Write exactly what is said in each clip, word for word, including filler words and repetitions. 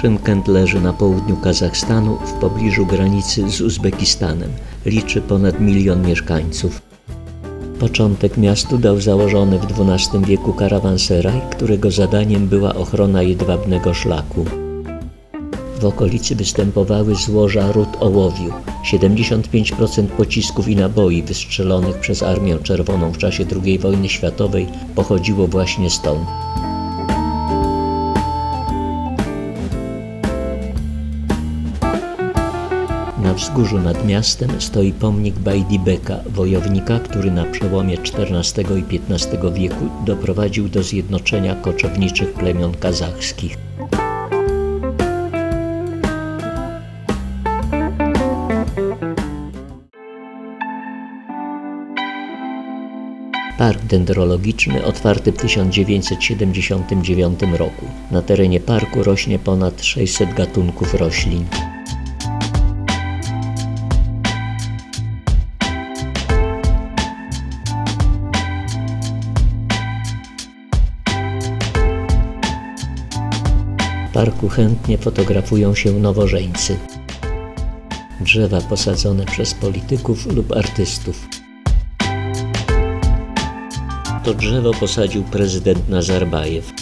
Szymkent leży na południu Kazachstanu, w pobliżu granicy z Uzbekistanem. Liczy ponad milion mieszkańców. Początek miastu dał założony w dwunastym wieku karawanseraj, którego zadaniem była ochrona jedwabnego szlaku. W okolicy występowały złoża ród ołowiu. siedemdziesiąt pięć procent pocisków i naboi wystrzelonych przez Armię Czerwoną w czasie drugiej wojny światowej pochodziło właśnie stąd. Na wzgórzu nad miastem stoi pomnik Bajdibeka, wojownika, który na przełomie czternastego i piętnastego wieku doprowadził do zjednoczenia koczowniczych plemion kazachskich. Park dendrologiczny otwarty w tysiąc dziewięćset siedemdziesiątym dziewiątym roku. Na terenie parku rośnie ponad sześćset gatunków roślin. W parku chętnie fotografują się nowożeńcy. Drzewa posadzone przez polityków lub artystów. To drzewo posadził prezydent Nazarbajew.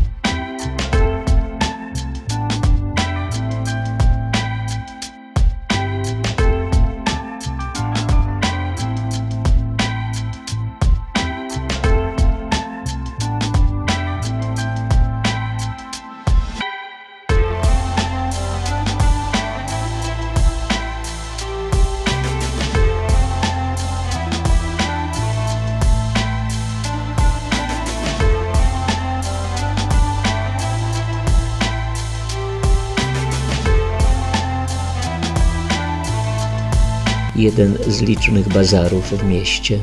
Jeden z licznych bazarów w mieście.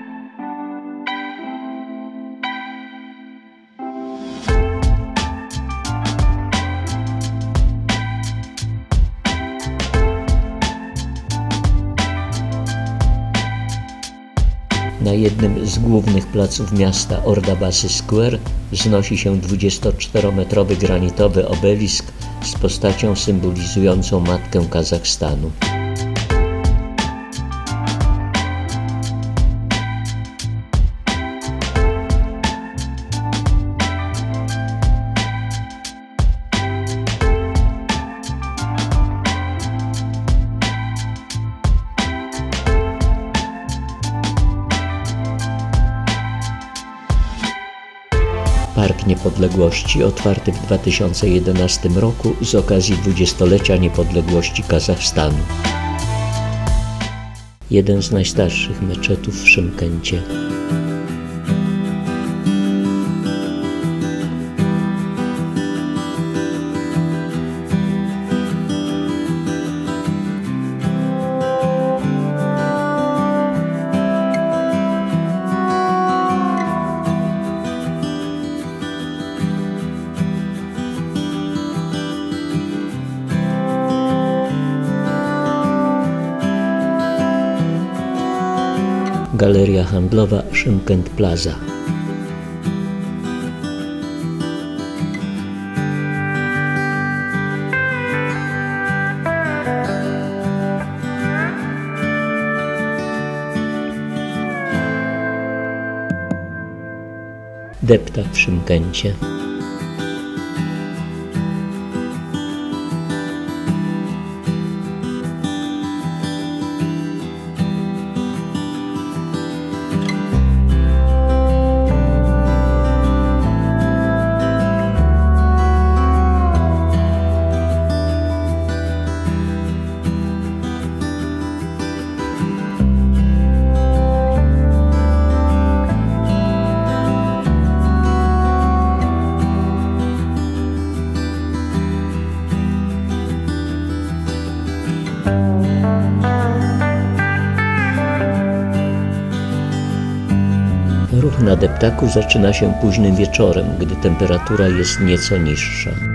Na jednym z głównych placów miasta, Ordabasy Square, wznosi się dwudziestoczterometrowy granitowy obelisk z postacią symbolizującą Matkę Kazachstanu. Park Niepodległości, otwarty w dwa tysiące jedenastym roku z okazji dwudziestolecia niepodległości Kazachstanu. Jeden z najstarszych meczetów w Szymkencie. Galeria handlowa Szymkent Plaza. Deptak w Szymkencie. Ruch na deptaku zaczyna się późnym wieczorem, gdy temperatura jest nieco niższa.